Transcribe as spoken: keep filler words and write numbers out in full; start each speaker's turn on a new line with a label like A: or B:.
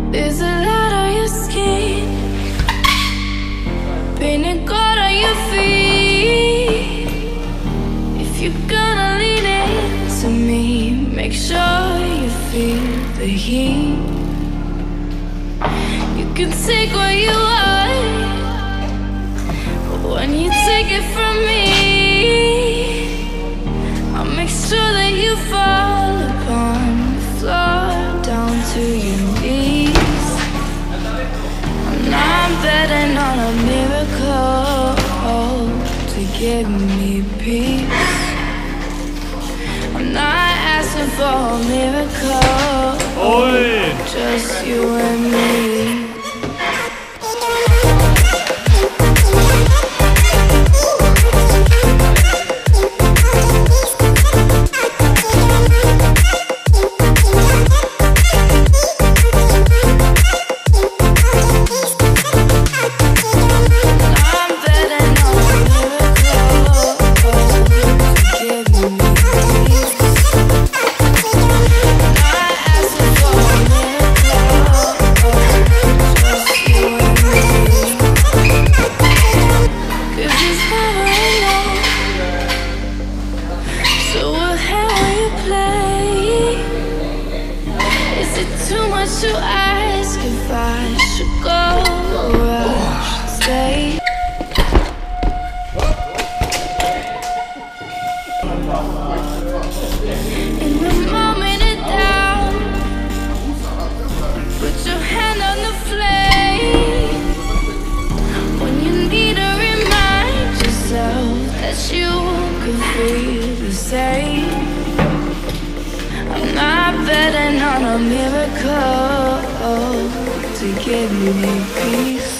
A: There's a lot on your skin, painted gold on your feet. If you're gonna lean into me, make sure you feel the heat. You can take what you want, but when you take it from me, I'll make sure that you fall upon the floor, down to your knees. I'm not betting on a miracle to give me peace. I'm not asking for a miracle,
B: Oi.
A: just you and me. To ask if I should go or I should stay. In the moment of doubt, put your hand on the flame. When you need to remind yourself that you can feel the same. I'm not betting on a miracle to give me peace.